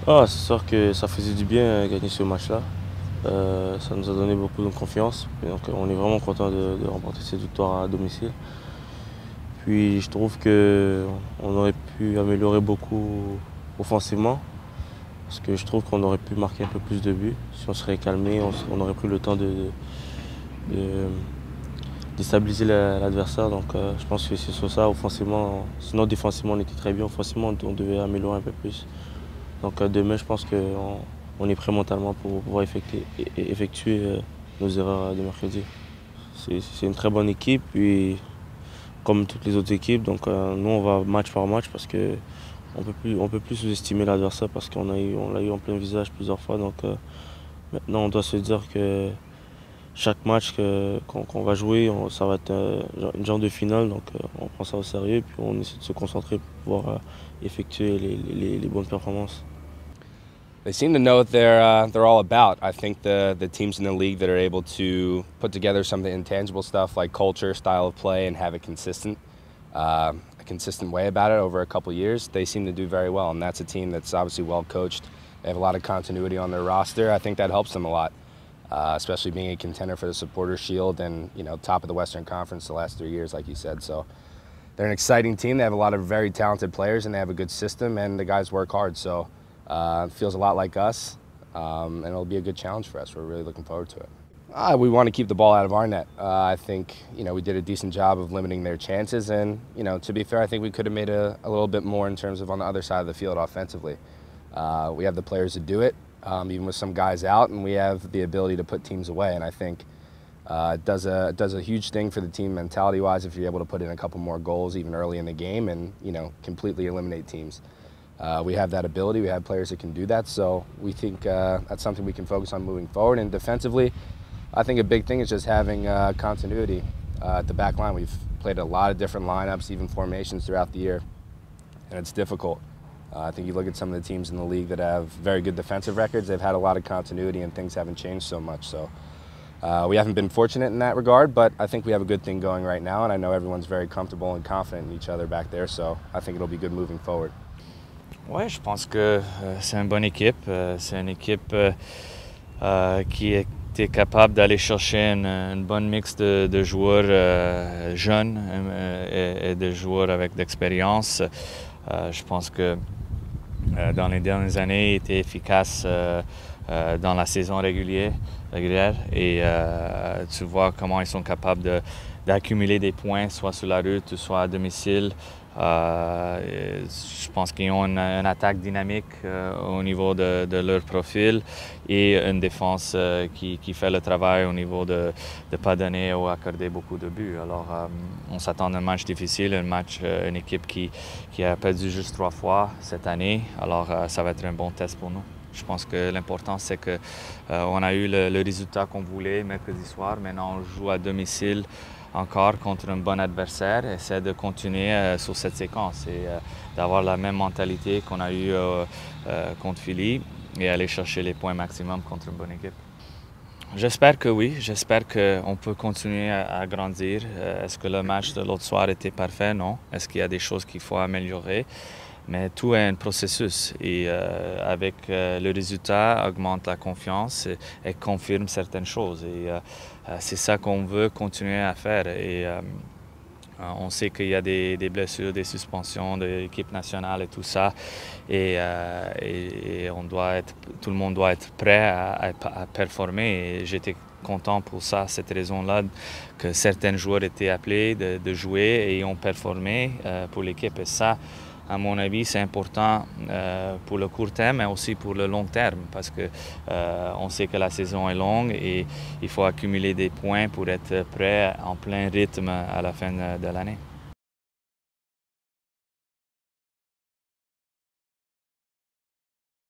Ah, c'est sûr que ça faisait du bien gagner ce match-là. Ça nous a donné beaucoup de confiance. Et donc, on est vraiment content de remporter cette victoire à domicile. Puis je trouve que on aurait pu améliorer beaucoup offensivement. Parce que je trouve qu'on aurait pu marquer un peu plus de buts. Si on serait calmé, on aurait pris le temps de déstabiliser l'adversaire. Donc je pense que c'est sur ça, offensivement. Sinon, défensivement, on était très bien. Offensivement, on devait améliorer un peu plus. Donc demain, je pense qu'on est prêt mentalement pour pouvoir effectuer nos erreurs de mercredi. C'est une très bonne équipe, puis comme toutes les autres équipes, donc nous on va match par match parce que on peut plus sous-estimer l'adversaire parce on l'a eu en plein visage plusieurs fois. Donc maintenant on doit se dire que chaque match qu'on va jouer, ça va être une genre de finale, donc on prend ça au sérieux, puis on essaie de se concentrer pour pouvoir effectuer les bonnes performances. They seem to know what they're all about. I think the teams in the league that are able to put together some of the intangible stuff like culture, style of play, and have a consistent way about it over a couple years, they seem to do very well. And that's a team that's obviously well coached. They have a lot of continuity on their roster. I think that helps them a lot, especially being a contender for the Supporters Shield and top of the Western Conference the last 3 years, like you said. So they're an exciting team. They have a lot of very talented players, and they have a good system, and the guys work hard. So it feels a lot like us, and it'll be a good challenge for us. We're really looking forward to it. We want to keep the ball out of our net. I think we did a decent job of limiting their chances, and to be fair, I think we could have made a little bit more in terms of on the other side of the field offensively. We have the players to do it, even with some guys out, and we have the ability to put teams away. And I think it does a huge thing for the team mentality-wise if you're able to put in a couple more goals even early in the game and completely eliminate teams. We have that ability. We have players that can do that, so we think that's something we can focus on moving forward. And defensively, I think a big thing is just having continuity at the back line. We've played a lot of different lineups, even formations throughout the year, and it's difficult. I think you look at some of the teams in the league that have very good defensive records, they've had a lot of continuity and things haven't changed so much. So we haven't been fortunate in that regard, but I think we have a good thing going right now, and I know everyone's very comfortable and confident in each other back there, so I think it'll be good moving forward. Ouais, je pense que c'est une bonne équipe. C'est une équipe qui était capable d'aller chercher une bonne mix de joueurs jeunes et de joueurs avec d'expérience. Je pense que dans les dernières années, il était efficace dans la saison régulière et tu vois comment ils sont capables d'accumuler des points, soit sur la route, soit à domicile. Je pense qu'ils ont une attaque dynamique au niveau de leur profil et une défense qui fait le travail au niveau de ne pas donner ou accorder beaucoup de buts. Alors, on s'attend à un match difficile, une équipe qui a perdu juste 3 fois cette année. Alors, ça va être un bon test pour nous. Je pense que l'important, c'est qu'on a eu le résultat qu'on voulait mercredi soir. Maintenant, on joue à domicile encore contre un bon adversaire. Essaie de continuer sur cette séquence et d'avoir la même mentalité qu'on a eue contre Philly et aller chercher les points maximum contre une bonne équipe. J'espère que oui. J'espère qu'on peut continuer à grandir. Est-ce que le match de l'autre soir était parfait? Non. Est-ce qu'il y a des choses qu'il faut améliorer? Mais tout est un processus et avec le résultat augmente la confiance et confirme certaines choses. Et c'est ça qu'on veut continuer à faire. Et on sait qu'il y a des blessures, des suspensions de l'équipe nationale et tout ça. Et tout le monde doit être prêt à performer. Et j'étais content pour ça, cette raison-là, que certains joueurs étaient appelés de jouer et ont performé pour l'équipe. Et ça, à mon avis, c'est important pour le court terme, mais aussi pour le long terme, parce que on sait que la saison est longue et il faut accumuler des points pour être prêt en plein rythme à la fin de l'année.